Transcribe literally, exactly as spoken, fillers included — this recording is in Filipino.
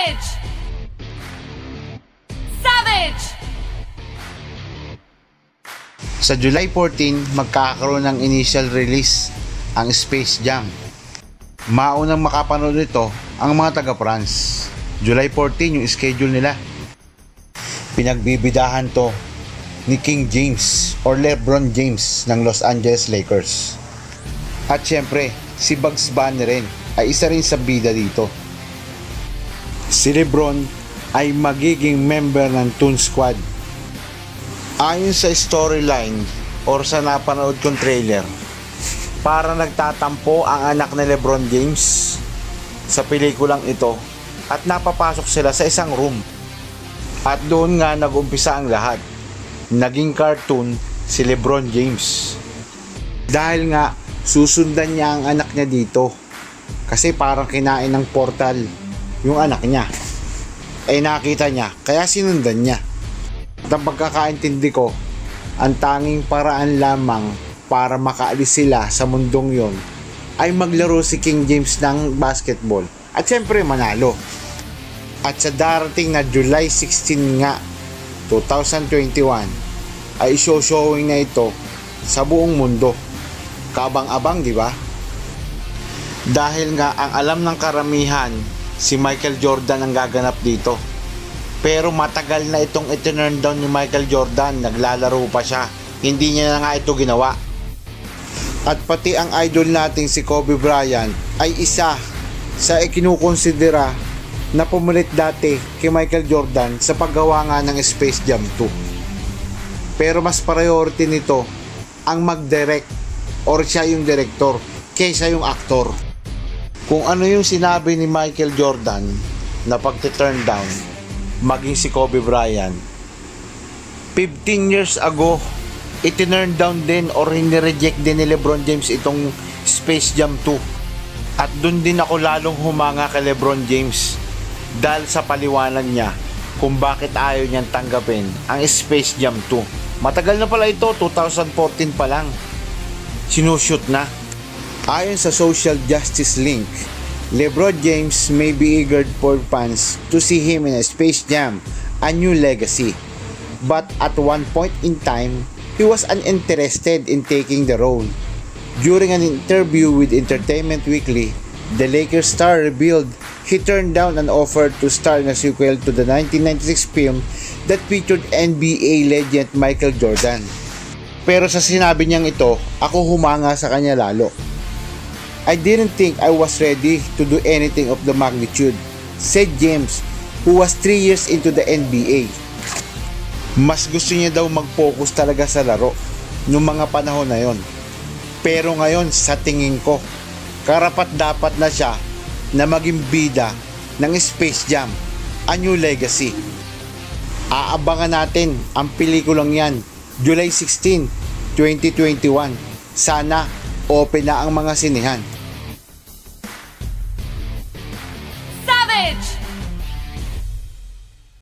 Savage! Savage! Sa July fourteen, magkakaroon ng initial release ang Space Jam. Maunang makapanood nito ang mga taga-France. July fourteen yung schedule nila. Pinagbibidahan to ni King James or LeBron James ng Los Angeles Lakers. At syempre, si Bugs Bunny rin ay isa rin sa bida dito. Si LeBron ay magiging member ng Toon Squad. Ayon sa storyline or sa napanood kong trailer, para nagtatampo ang anak ni LeBron James sa pelikulang ito at napapasok sila sa isang room. At doon nga nag-umpisa ang lahat. Naging cartoon si LeBron James. Dahil nga susundan niya ang anak niya dito. Kasi parang kinain ng portal yung anak niya. Eh nakita niya, kaya sinundan niya. At ang pagkakaintindi ko, ang tanging paraan lamang para makaalis sila sa mundong yon ay maglaro si King James ng basketball at syempre manalo. At sa darating na July sixteen nga, twenty twenty-one ay show-showing na ito sa buong mundo. Kabang-abang, di ba? Dahil nga ang alam ng karamihan, si Michael Jordan ang gaganap dito. Pero matagal na itong itinurn down ni Michael Jordan, naglalaro pa siya. Hindi niya na nga ito ginawa. At pati ang idol nating si Kobe Bryant ay isa sa ikinukonsidera na pumulit dati kay Michael Jordan sa paggawa nga ng Space Jam two. Pero mas priority nito ang mag-direct or siya yung director kaysa yung actor. Kung ano yung sinabi ni Michael Jordan na pag-turn down maging si Kobe Bryant, fifteen years ago itinurn down din or hinireject din ni LeBron James itong Space Jam two. At dun din ako lalong humanga kay LeBron James dahil sa paliwanag niya kung bakit ayaw niyang tanggapin ang Space Jam two. Matagal na pala ito, twenty fourteen pa lang sinushoot na. Ayon sa Social Justice Link, LeBron James may be eager for fans to see him in a Space Jam, A New Legacy. But at one point in time, he was uninterested in taking the role. During an interview with Entertainment Weekly, the Lakers star revealed he turned down an offer to star in a sequel to the nineteen ninety-six film that featured N B A legend Michael Jordan. Pero sa sinabi niyang ito, ako humanga sa kanya lalo. I didn't think I was ready to do anything of the magnitude, said James, who was three years into the N B A. Mas gusto niya daw mag-focus talaga sa laro noong mga panahon na yon. Pero ngayon, sa tingin ko, karapat dapat na siya na maging bida ng Space Jam, A New Legacy. Aabangan natin ang pelikulang yan, July sixteen, twenty twenty-one. Sana open na ang mga sinehan.